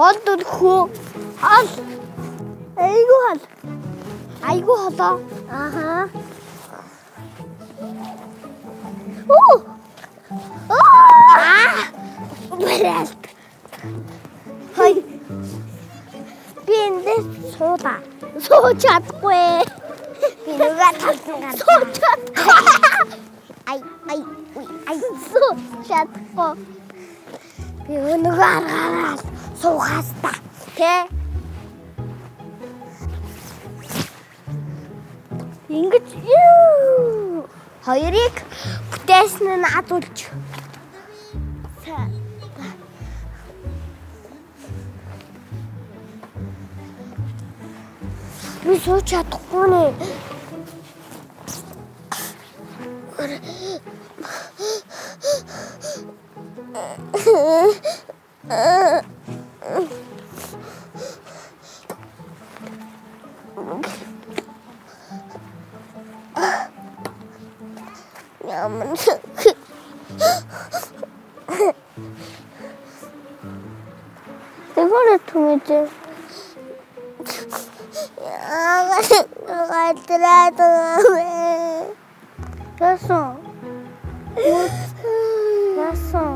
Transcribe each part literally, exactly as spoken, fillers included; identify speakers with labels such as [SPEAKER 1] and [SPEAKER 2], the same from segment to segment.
[SPEAKER 1] Хол дөрхөө. Хол. Айгу хол. Айгу холоо. Ааха. Оо. Аа. Бэрэл. Хой. Би энэ суула. Сууж чадахгүй. Би нүгэ талсан. Сууж чадахгүй. Ай ай ай сууж чадахгүй. Би нүгэ аргаал суухаас та. Тэ? Ингэж юу. Хоёрыг бүтээсэн нь адуулж. Би сууж чадахгүй нэ. Yaman. Тэгвэл түмэж. Яагаад гайтраад вэ? Яасан? Яасан?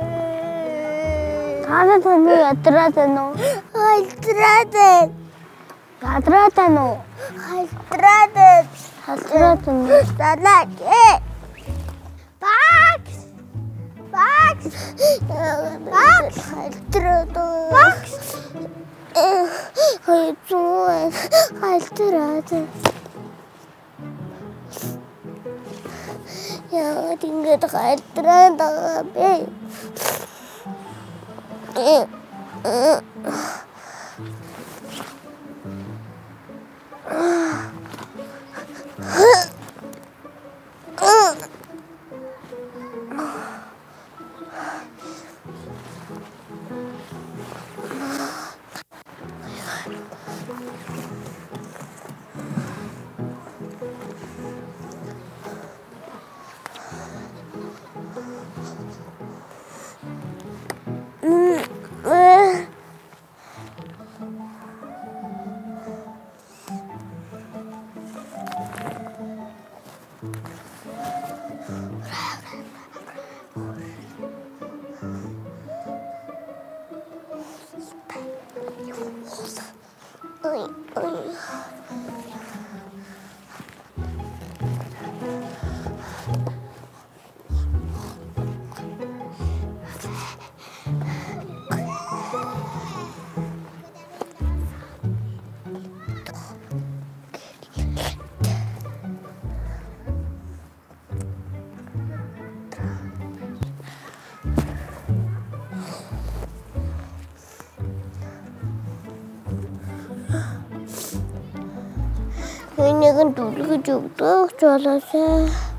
[SPEAKER 1] Танаа тань ятраад байна уу? Гайтраад. Гайтраад байна уу? Гайтраад. Гайтраад байна. Салаач. Бакс. Бакс. Бакс. Гайтраад. Бакс. Ой, чуй, гайтраад. Яа, ингэж гайтраад бэ? Э. Э. Нэгэн дүлгэж өгдөг ч болоосай.